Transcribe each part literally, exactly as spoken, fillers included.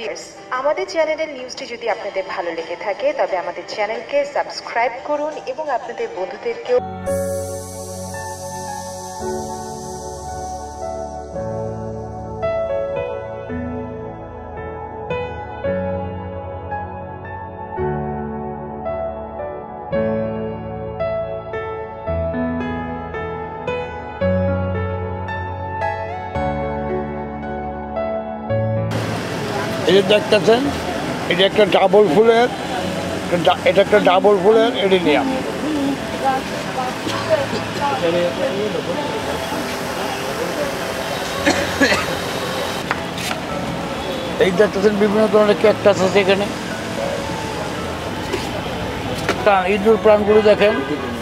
Viewers, আমাদের চ্যানেলের নিউজটি যদি আপনাদের ভালো লেগে থাকে তবে আমাদের চ্যানেলকে সাবস্ক্রাইব করুন এবং আপনাদের বন্ধুদেরকেও এই যে দেখতেছেন এটা একটা ডাবল ফুলের এটা একটা ডাবল ফুলের এডেনিয়াম। এই দেখতেছেন বিভিন্ন ধরনের ক্যাকটাস আছে এখানে। ইঁদুর প্রাণগুলো দেখেন,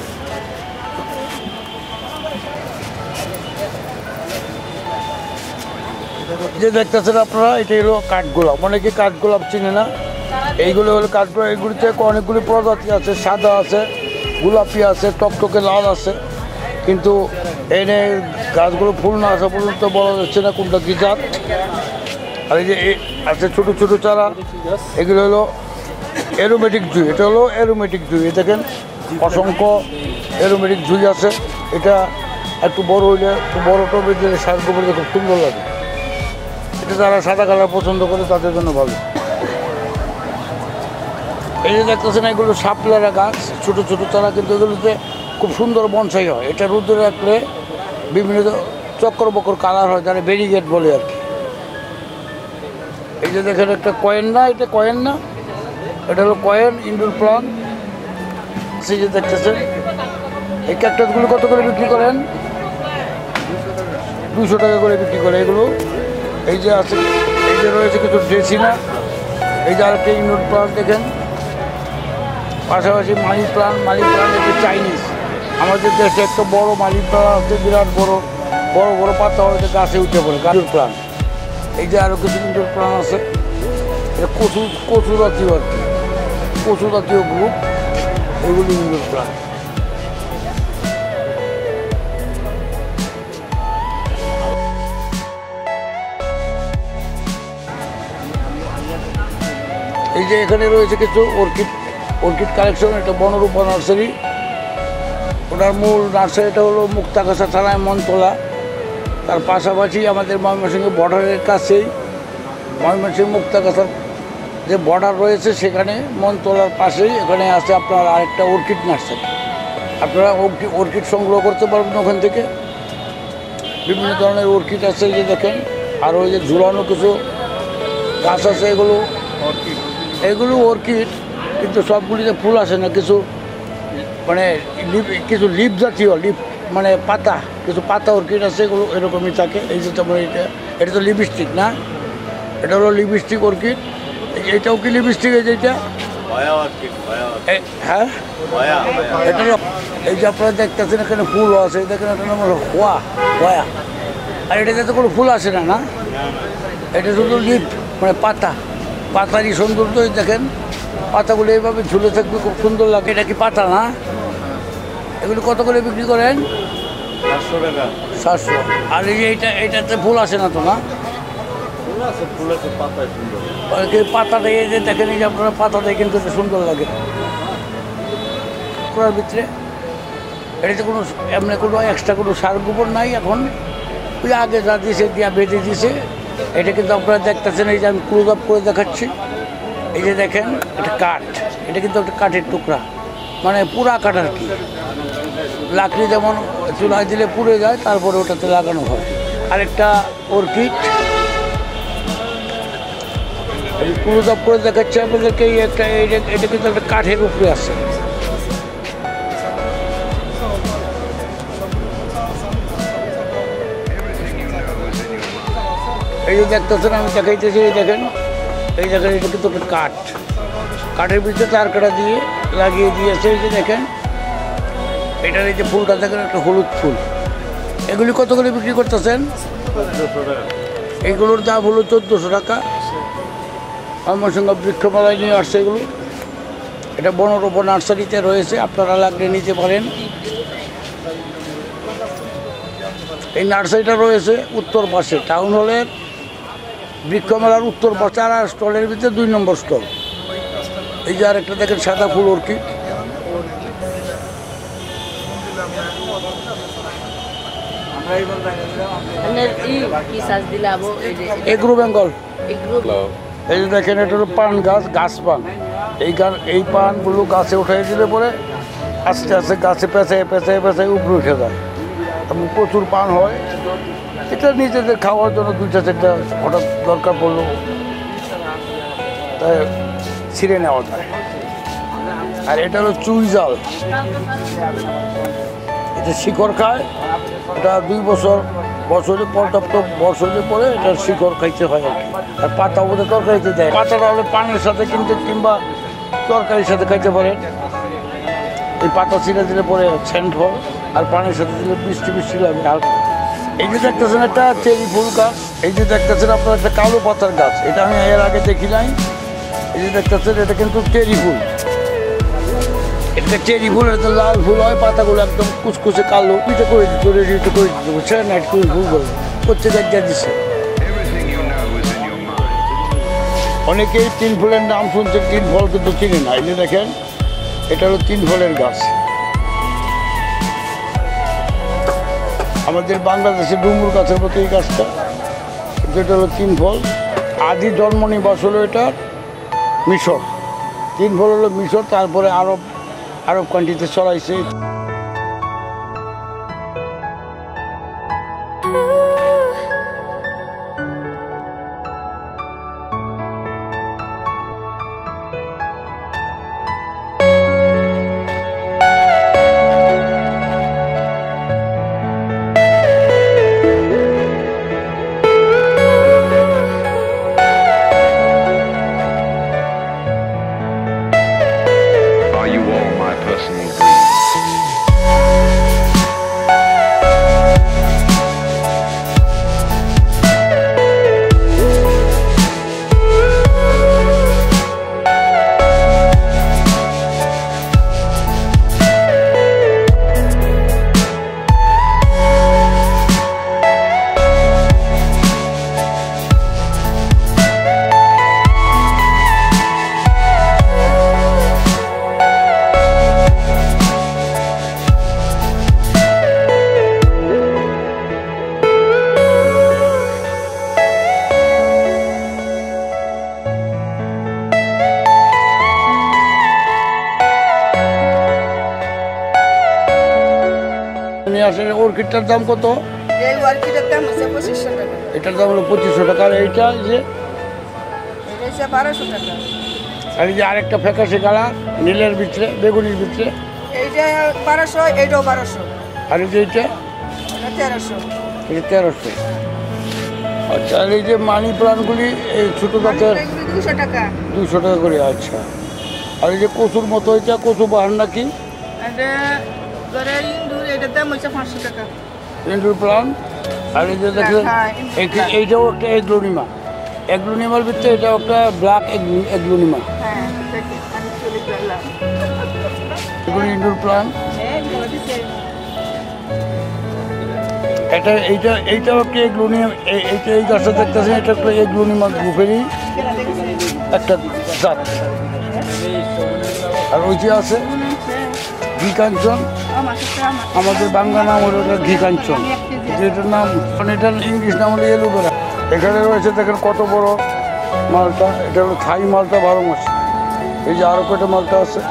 যে দেখতেছেন আপনারা এটা হলো কাঠগোলাপ। অনেকে কাঠগোলাপ চিনে না, এইগুলো হলো কাঠগোলাপ। এইগুলিতে অনেকগুলি প্রজাতি আছে, সাদা আছে, গোলাপি আছে, টকটকে লাল আছে, কিন্তু এনে গাছগুলো ফুল না আসা পর্যন্ত বলা যাচ্ছে না কোনটা কী জাত। আর এই যে আছে ছোটো ছোটো চারা, এগুলো হলো অ্যারোমেটিক জুঁই। এটা হলো অ্যারোমেটিক জুঁই। এ দেখেন অসংখ্য অ্যারোমেটিক জুঁই আছে। এটা একটু বড় হইলে একটু বড় টবে দিলে সার গোবর খুব সুন্দর লাগে। এটা যারা সাদা কালার পছন্দ করে তাদের জন্য ভালো। এই যে দেখতেছেন এগুলো শাপলারা গাছ, ছোটো ছোটো চারা, কিন্তু এগুলোতে খুব সুন্দর বনসাই হয়। এটা রোদে রাখলে বিভিন্ন চক্কর বক্কর কালার হয়, যারা ব্যারিগেট বলে আর কি। এই যে দেখেন একটা কয়েন, না এটা কয়েন না, এটা হলো কয়েন ইনডোর প্লান্ট। সেই যে দেখতেছেন এই ক্যাকটাসগুলো কত করে বিক্রি করেন? দুশো টাকা করে বিক্রি করে এগুলো। এই যে আছে, এই যে রয়েছে কিছু ড্রেসিনা। এই যে আরেকটা ইনডোর প্লান্ট দেখেন, পাশাপাশি মানি প্লান্ট। মানি প্লান্ট হচ্ছে চাইনিজ। আমাদের দেশে একটা বড় মানি প্লান্ট আছে, বিরাট বড় বড় বড় পাতা হয়তো গাছে উঠে পড়ে, গাজর প্লান্ট। এই যে আরও কিছু ইনডোর প্লান্ট আছে, এটা কচু কচু জাতীয় আর কি, কচু জাতীয় গ্রুপ, এগুলি ইনডোর প্লান্ট। এই যে এখানে রয়েছে কিছু অর্কিড অর্কিড কালেকশন। এটা বনরূপা নার্সারি। ওনার মূল নার্সারিটা হলো মুক্তাগাছা থানায় মনতলা। তার পাশাপাশি আমাদের ময়মনসিংহ বর্ডারের কাছেই, ময়মনসিংহ মুক্তাগাছার যে বর্ডার রয়েছে সেখানে মনতলার পাশেই এখানে আছে আপনার আরেকটা অর্কিড নার্সারি। আপনারা অর্কিড সংগ্রহ করতে পারবেন ওখান থেকে। বিভিন্ন ধরনের অর্কিড আছে, যে দেখেন। আর ওই যে ঝুলানো কিছু গাছ আছে, এগুলো অর্কিড এগুলো অর্কিড, কিন্তু সবগুলিতে ফুল আসে না। কিছু মানে লিপ, কিছু লিপ জাতীয় লিপ মানে পাতা, কিছু পাতা অর্কিড আছে, এগুলো এরকমই থাকে। এই যে যেমন এটা এটা তো লিপস্টিক না, এটা হলো লিপস্টিক অর্কিড। এইটাও কি লিপস্টিক? এই যে এটা হ্যাঁ, এটা এই যে আপনারা দেখতেছেন এখানে ফুলও আছে। দেখেন এটা নাম হলো হোয়া হোয়া। আর এটাতে তো কোনো ফুল আসে না, না এটা শুধু লিপ মানে পাতা, পাতারই সৌন্দর্য। দেখেন পাতাগুলো এইভাবে ঝুলে থাকবে, খুব সুন্দর লাগে। এটা কি পাতা না? এগুলো কত করে বিক্রি করেন? সাতশো টাকা। সাতশো। আর এই যে এইটা এইটাতে ফুল আসে না তো? না, ফুল আছে, ফুল আছে, পাতা সুন্দর। পাতাটা এই যে দেখেন, এই যে আপনারা পাতাটা কিন্তু সুন্দর লাগে করার ভিতরে। এটাতে কোনো এমনি কোনো এক্সট্রা কোনো সার গোবর নাই। এখন ওই আগে যা দিয়েছে দিয়া বেঁধে দিয়েছে। এটা কিন্তু আপনারা দেখতেছেন, এই যে আমি ক্লোজ আপ করে দেখাচ্ছি। এই যে দেখেন এটা কাঠ, এটা কিন্তু একটা কাঠের টুকরা, মানে পুরা কাঠ আর কি। লাকড়ি যেমন চুলায় দিলে পুড়ে যায়, তারপরে ওটাতে লাগানো হয়। আরেকটা অর্কিড ক্লোজ আপ করে দেখাচ্ছি আপনাদেরকে। এই একটা এটা কিন্তু একটা কাঠের উপরে আছে। এই যে দেখতেছেন আমি দেখাইতেছি, এই দেখেন এই দেখেন এটা কিন্তু একটা কাঠ, কাঠের ভিতরে তার কাটা দিয়ে লাগিয়ে দিয়েছে। এই যে দেখেন এটার এই যে ফুলটা দেখেন, একটা হলুদ ফুল। এগুলি কত করে বিক্রি করতেছেন? এইগুলোর দাম হলো চোদ্দোশো টাকা। আমার সঙ্গে বৃক্ষমেলায় নিয়ে আসছে এগুলো। এটা বনরূপা নার্সারিতে রয়েছে, আপনারা লাগলে নিতে পারেন। এই নার্সারিটা রয়েছে উত্তর পাশে, টাউন হলের বৃক্ষ মেলার উত্তর পাশে আর স্টলের ভিতরে দুই নম্বর স্টল। এই যে আরেকটা দেখেন সাদা ফুল অর্কিড। এগ্রো বেঙ্গল। এই যে দেখেন এটা হলো পান গাছ, গাছ পান। এই গান এই পানগুলো গাছে উঠাই দিলে পরে আস্তে আস্তে গাছে পেঁচায় পেঁচায় পেঁচায় উপরে উঠে যায় এবং প্রচুর পান হয়। এটা নিজেদের খাওয়ার জন্য দুইটা চারটা হঠাৎ দরকার পড়লো তাই ছিঁড়ে নেওয়া যায়। আর এটা হলো চুই জাল, এটা শিকড় খায়। এটা দুই বছর বছরে পর্যাপ্ত বছরের পরে এটা শিকড় খাইতে হয় আর কি। আর পাতা বোধে তরকারিতে দেয়। পাতাটা হলে পানের সাথে কিন্তু কিংবা তরকারির সাথে খাইতে পারেন। এই পাতা ছিঁড়ে দিলে পরে সেন্ট হয়, আর পানির সাথে দিলে বৃষ্টি বৃষ্টি লাগে। আর এই যে দেখতেছেন একটা চেরি ফুল গাছ, এই যে দেখতেছেন আপনার একটা কালো পাতার গাছ, এটা আমি এর আগে দেখি নাই। এই যে দেখতেছেন এটা কিন্তু চেরি ফুল, এটা চেরি ফুল, এটা লাল ফুল হয়, পাতাগুলো একদম কুচকুচে কালো। পিঠে করে দিতে করে দিতে করে দিতে বুঝছেন, নাইট ফুল ফুল বলে করছে দেখা দিচ্ছে। অনেকেই তিন ফুলের নাম শুনছে, তিন ফল কিন্তু চিনি না। এই যে দেখেন এটা হলো তিন ফলের গাছ। আমাদের বাংলাদেশে ডুমুর গাছের মতো এই গাছটা, যেটা হলো তিন ফল। আদি জন্ম নিবাস হলো এটা মিশর। তিন ফল হলো মিশর, তারপরে আরব আরব কান্ট্রিতে ছড়াইছে। আসলে অর্কিডটার দাম কত? এই অর্কিডের দাম হচ্ছে পঁচিশশো টাকা। এটার দাম হলো পঁচিশশো টাকা। আর এইটা যে এটা হচ্ছে বারোশো টাকা। আর এই যে আরেকটা ফ্যাকাশে কালার নীলের ভিতরে বেগুনির ভিতরে, এইটা বারোশো, এইটাও বারোশো। আর এই যে এইটা এটা তেরোশো। এটা তেরোশো। আচ্ছা, আর এই যে মানি প্লান্টগুলি এই ছোটো জাতের দুশো টাকা। দুশো টাকা করে। আচ্ছা, আর এই যে কচুর মতো এটা কচু বাহার নাকি এটা ধরে ইন্দুর, এটার দাম হচ্ছে পাঁচশো টাকা। ইন্দুর প্লান্ট। আর এই যে দেখলেন এইটাও একটা এগ্লোনিমা, এগ্লোনিমার ভিতরে এটাও একটা ব্ল্যাক এগ্লোনিমা। হ্যাঁ, আমি চলে গেলাম। এগুলো ইন্দুর প্লান্ট। এটা এইটা এইটাও একটা এগ্লোনিমা। এইটা এই গাছটা দেখতেছেন, এটা একটা এগ্লোনিমা গ্রুপেরই একটা জাত। আর ওই যে আছে ঘি কাঞ্চন, আমাদের বাংলা নাম হলো এটা ঘি কাঞ্চন, যেটার নাম এটার ইংলিশ নাম হলো এলোভেরা। এখানে রয়েছে দেখেন কত বড় মালটা, এটা হলো থাই মালটা বারো মাস। এই যে আরও কয়টা মালটা আছে,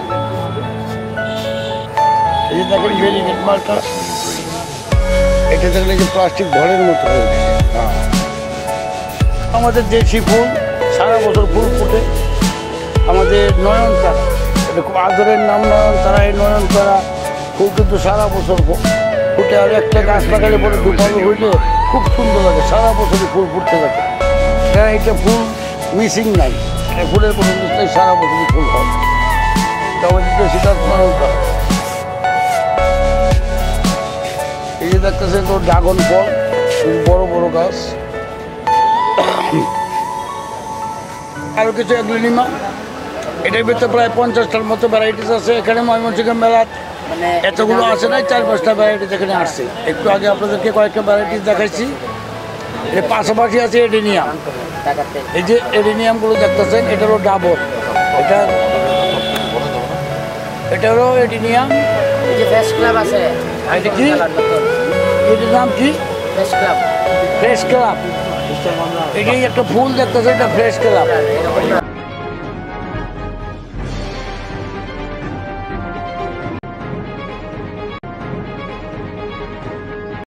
এই যে দেখেন ভেরিগেট মালটা, এটা দেখলে যে প্লাস্টিক ভরের মতো হয়ে গেছে। হ্যাঁ, আমাদের দেশি ফুল সারা বছর ফুল ফুটে। আমাদের নয়নতারা, এটা খুব আদরের নাম নয়নতারা। এই নয়নতারা ফুল কিন্তু সারা বছর ফুটে। আর একটা গাছ লাগালে পরে দুপালো হইলে খুব সুন্দর লাগে, সারা বছরই ফুল ফুটতে থাকে। হ্যাঁ, এটা ফুল মিসিং নাই, ফুলের কোনো জিনিস সারা বছরই ফুল হয়। আমাদের দেশিটা নয়নতারা। এই যে দেখতেছেন তো ড্রাগন ফল, বড় বড় গাছ। আরও কিছু এগ্লোনিমা, এটার ভিতরে প্রায় পঞ্চাশটার মতো ভ্যারাইটিস আছে। এখানে ময়মনসিংহের মেলা এতগুলো আছে না, চার পাঁচটা ভ্যারাইটিস এখানে আসছে। একটু আগে আপনাদেরকে কয়েকটা ভ্যারাইটিস দেখাইছি। এর পাশাপাশি আছে এডেনিয়াম। এই যে এডেনিয়ামগুলো দেখতেছেন এটা হলো ডাবর, এটা এটা হলো এডেনিয়াম। এই যে ফ্রেশ ক্লাব আছে, এটা কি, এটার নাম কি? Fresh club. Fresh club. এটাই একটা ফুল দেখতেছে, এটা ফ্রেশ ক্লাব।